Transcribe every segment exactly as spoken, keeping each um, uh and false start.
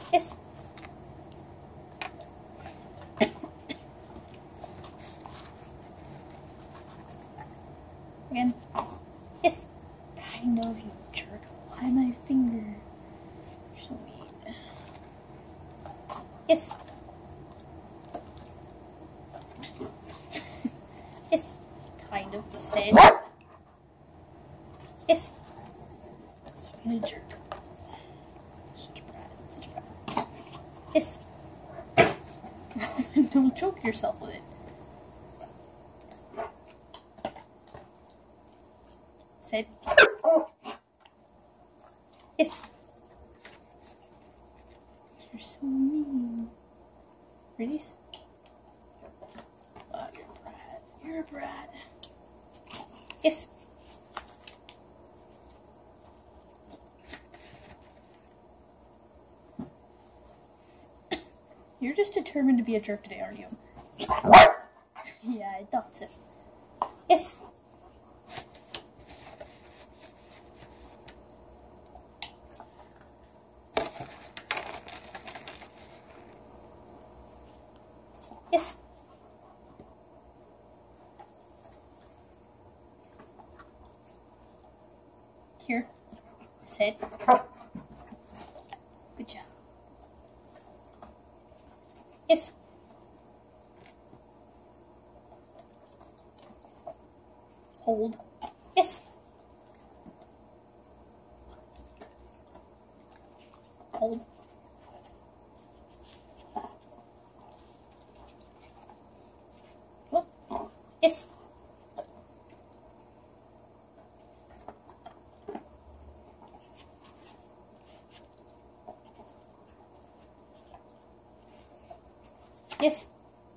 Yes. Again. Yes. Kind of, you jerk. Why my finger? You're so mean. Yes. Yes. Kind of. Say it. Yes. Stop being a jerk. Such a brat. Such a brat. Yes. Don't choke yourself with it. Say it. Yes. You're so mean. Release. Oh, you're a brat. You're a brat. Yes. You're just determined to be a jerk today, aren't you? Yeah, I thought so. Yes. Yes. Here. Sit. Good job. Yes. Hold. Yes. Hold. What? Yes. Yes.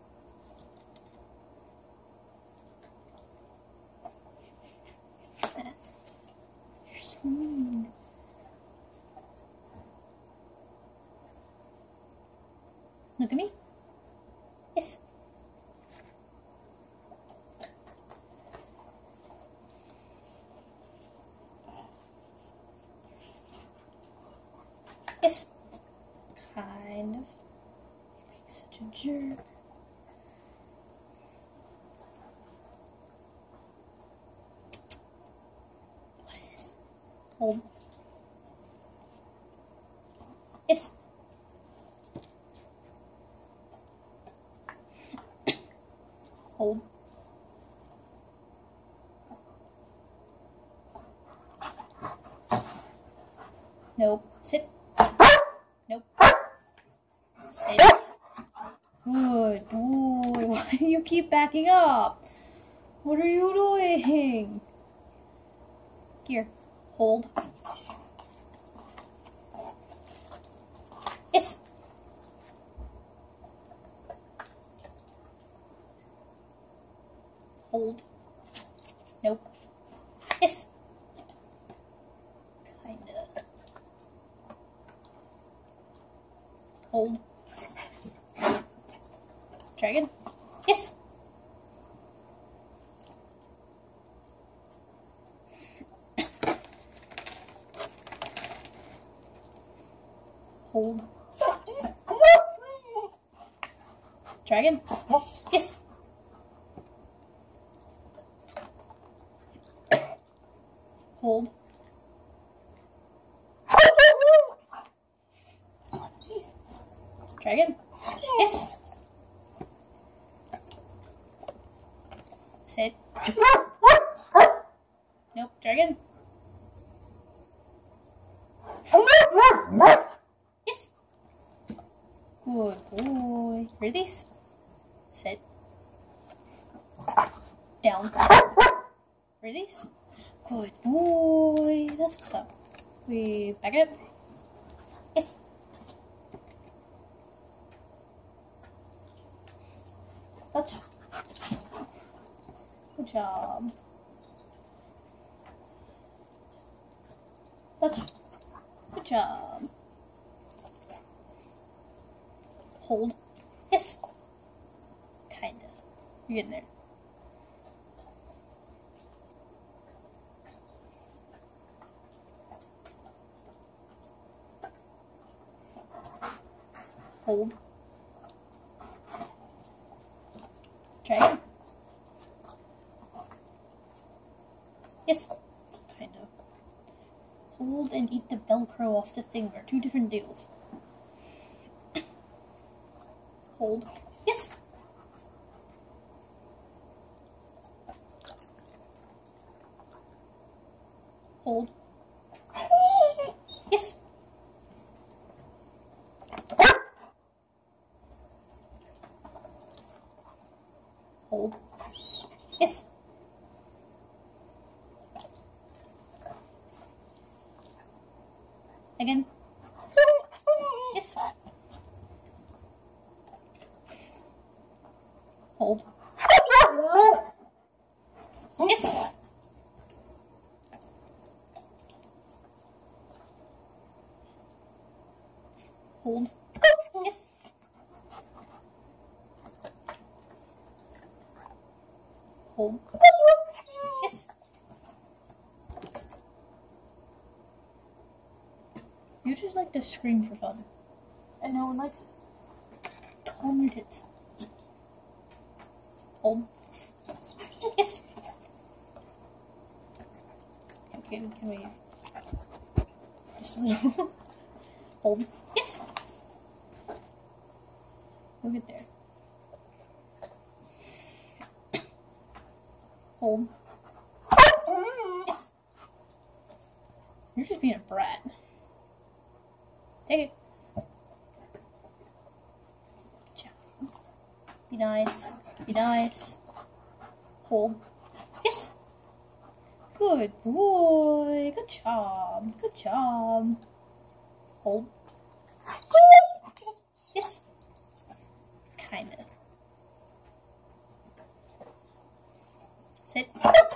You're so mean. Look at me. Yes. Yes. Kind of. You're being such a jerk. What is this? Hold. Yes. Hold. Nope. Sit. Nope. Sit. Good boy. Why do you keep backing up? What are you doing? Here. Hold. Yes. Hold. Nope. Yes. Kinda. Hold. Dragon. Yes. Hold. Dragon. Yes. Hold. Dragon. Yes. Sit. Nope. Dragon. Yes. Good boy. Release. Sit. Down. Release. Good boy. That's what's up. We back it up. Yes. Touch. Good job. Touch. Good job. Hold. Yes. Kinda. You're getting there. Hold. Try again. Yes. Kind of. Hold and eat the Velcro off the thing. Are two different deals. Hold. Yes. Hold. Yes. Hold. Yes. Again. Yes. Hold. Yes. Hold. Yes. Hold. Yes. You just like to scream for fun. And no one likes it. Calm your tits. Hold. Yes. Okay, can we just a little hold. Yes. We'll get there. Hold. Yes. You're just being a brat. Take it. Good job. Be nice. Be nice. Hold. Yes. Good boy. Good job. Good job. Hold. Yes. Kinda. Sit.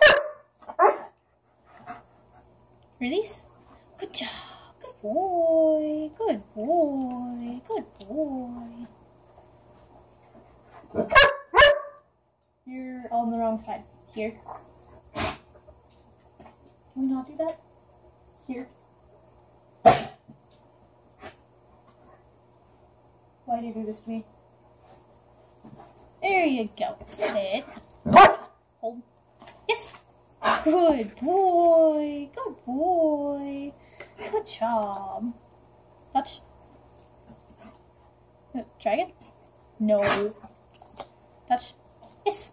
Release. Good job. Good boy. Good boy. Good boy. You're on the wrong side. Here. Can we not do that? Here. Why do you do this to me? There you go. Sit. Hold. Yes. Good boy. Good boy. Good job. Touch. Try again. No. Touch. Yes.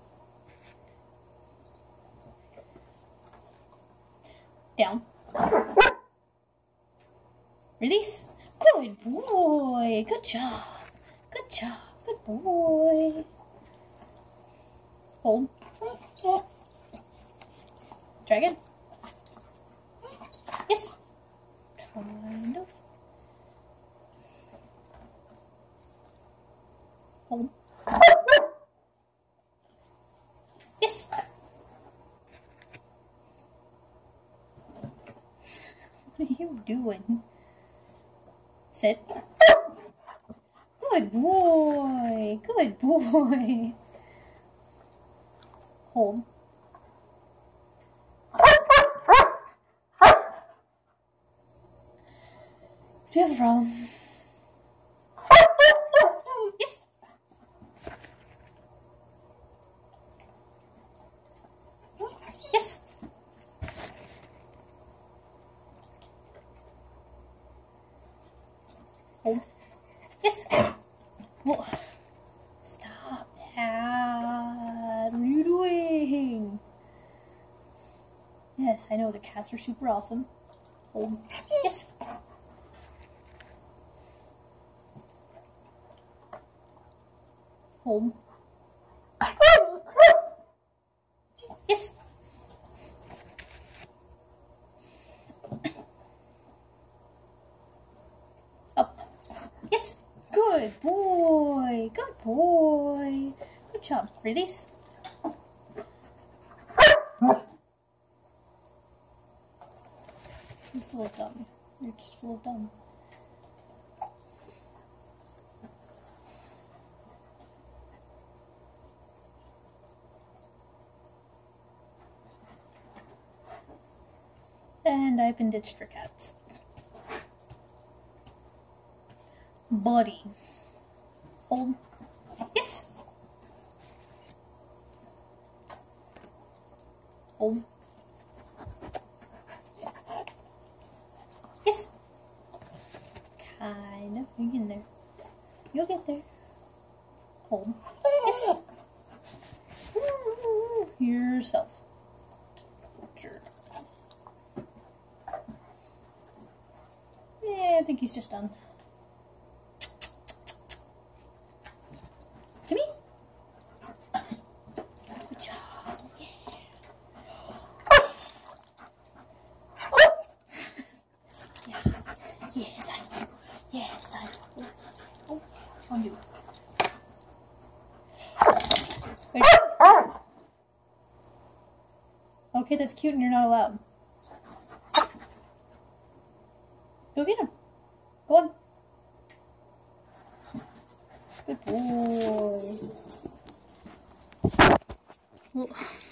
Down. Release. Good boy. Good job. Good job. Good boy. Hold. Try again. Yes. Kind of. Hold. Yes. What are you doing? Sit. Good boy. Good boy. Hold. Do you have a problem? Yes. Yes. Hold. Yes. Well, stop that. What are you doing? Yes, I know the cats are super awesome. Hold. Yes. Hold. Yes. Up. Yes. Good boy. Good boy. Good job. Release. You're full of dumb. You're just full of dumb. And I've been ditched for cats. Buddy. Hold. Yes! Hold. Yes! Kind of. You're getting there. You'll get there. Hold. Yes! Yourself. Jerk. Yeah, I think he's just done. To me. Good job. Yeah. Yeah. Yes, I do. Yes, I do. Oh, on you. Wait. Okay, that's cute and you're not allowed. Go get him. Go on. Good boy. Well,